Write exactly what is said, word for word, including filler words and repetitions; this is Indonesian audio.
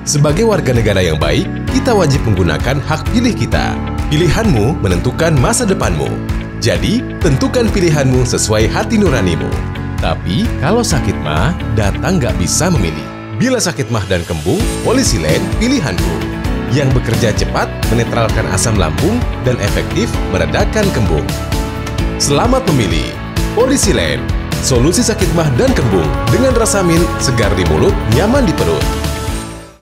Sebagai warga negara yang baik, kita wajib menggunakan hak pilih kita. Pilihanmu menentukan masa depanmu. Jadi, tentukan pilihanmu sesuai hati nuranimu. Tapi, kalau sakit mah, datang nggak bisa memilih. Bila sakit mah dan kembung, Polisi Lain pilihanku. Yang bekerja cepat, menetralkan asam lambung, dan efektif meredakan kembung. Selamat memilih Polisi Lain. Solusi sakit mah dan kembung dengan rasa mint, segar di mulut, nyaman di perut.